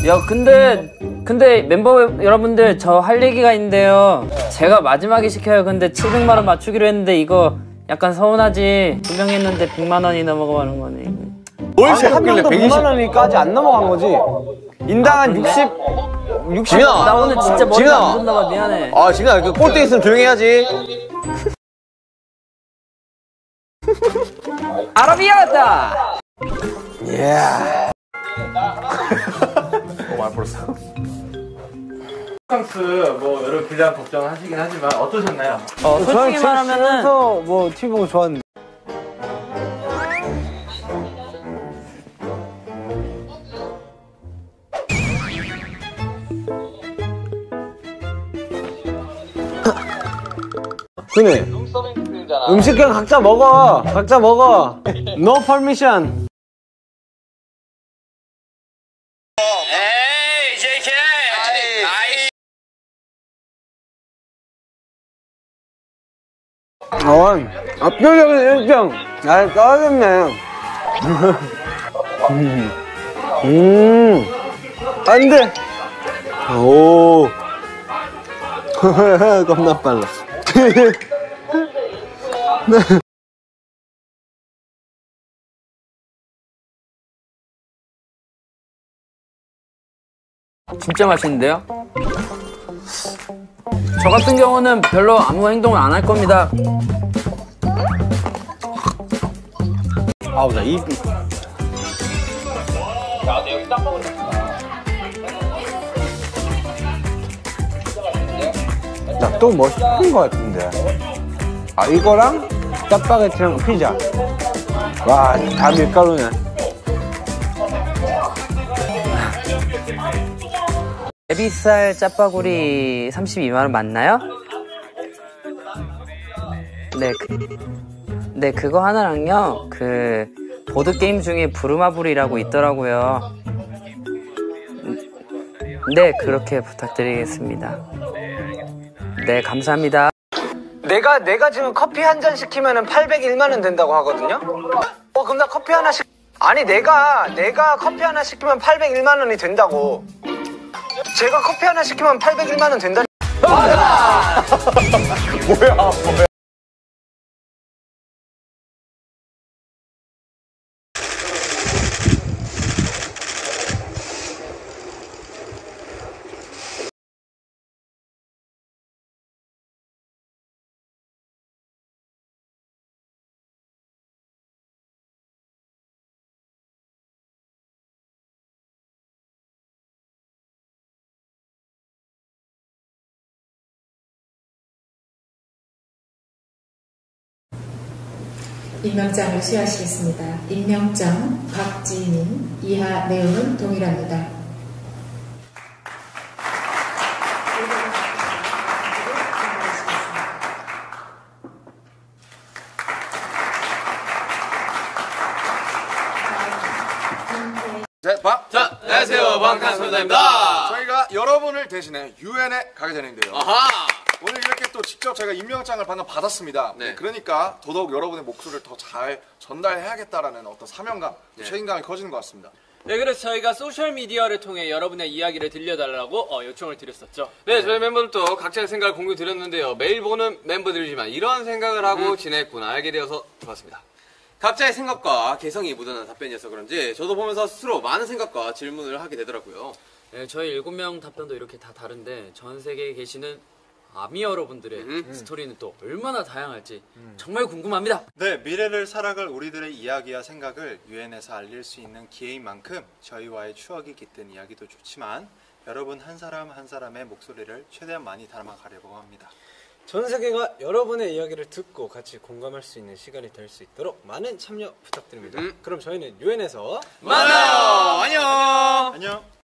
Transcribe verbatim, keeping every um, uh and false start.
야 근데 근데 멤버 여러분들 저 할 얘기가 있는데요. 제가 마지막에 시켜요. 근데 칠백만 원 맞추기로 했는데 이거 약간 서운하지. 두 명 했는데 백만 원이 넘어가는 거네. 뭘 생각길래 백이십 원까지 안 넘어간 거지? 인당 한 육십, 육십. 지민아, 나 오늘 진짜 머리가 안 좋나 봐. 미안해. 아 지민아, 그 꼴등 있으면 조용히 해야지. 아라비아다. 예. 어, 많이 벌었어. 프랑스 뭐 여러 불량 걱정하시긴 하지만 어떠셨나요? 어, 솔직히 말하면은 뭐 티비 보고 좋았는데. 그네 음식 그냥 각자 먹어. 각자 먹어. No permission. 에이 제이케이 아이 어, 압도적인 일 등. 잘 떨어졌네. 음, 음, 안 돼. 오, 겁나 빨라. 진짜 맛있는데요? 저 같은 경우는 별로 아무 행동을 안 할 겁니다. 아우, 나 입이. 야 근데 여기 딱 먹으니까 나 또 뭐 시킨 거 같은데. 아, 이거랑 짜파게티랑 피자. 와, 다 밀가루네. 에비살 짜파구리 삼십이만 원 맞나요? 네, 그, 네 그거 하나랑요. 그 보드 게임 중에 부루마블이라고 있더라고요. 네, 그렇게 부탁드리겠습니다. 네, 감사합니다. 내가 내가 지금 커피 한 잔 시키면은 팔백일만 원 된다고 하거든요. 어, 그럼 나 커피 하나 시 아니 내가 내가 커피 하나 시키면 팔백일만 원이 된다고. 제가 커피 하나 시키면 팔백일만 원 된다. 뭐야, 뭐야. 임명장을 수여하시겠습니다. 임명장 박지민 이하 내용은 동일합니다. 네, 박. 자 안녕하세요 방탄소년단입니다. 저희가 여러분을 대신해 유엔에 가게 되는데요. 아하 오늘 이렇게 또 직접 제가 임명장을 방금 받았습니다. 네. 네, 그러니까 더더욱 여러분의 목소리를 더 잘 전달해야겠다라는 어떤 사명감, 네. 책임감이 커지는 것 같습니다. 네, 그래서 저희가 소셜미디어를 통해 여러분의 이야기를 들려달라고 어, 요청을 드렸었죠. 네, 저희 멤버들도 각자의 생각을 공유 드렸는데요. 매일 보는 멤버들이지만 이런 생각을 하고 음. 지냈구나 알게 되어서 좋았습니다. 각자의 생각과 개성이 묻어난 답변이어서 그런지 저도 보면서 스스로 많은 생각과 질문을 하게 되더라고요. 네, 저희 일곱 명 답변도 이렇게 다 다른데 전 세계에 계시는 아미 여러분들의 음. 스토리는 또 얼마나 다양할지 음. 정말 궁금합니다. 네, 미래를 살아갈 우리들의 이야기와 생각을 유엔에서 알릴 수 있는 기회인 만큼 저희와의 추억이 깃든 이야기도 좋지만 여러분 한 사람 한 사람의 목소리를 최대한 많이 담아가려고 합니다. 전 세계가 여러분의 이야기를 듣고 같이 공감할 수 있는 시간이 될 수 있도록 많은 참여 부탁드립니다. 음. 그럼 저희는 유엔에서 만나요. 안녕. 안녕.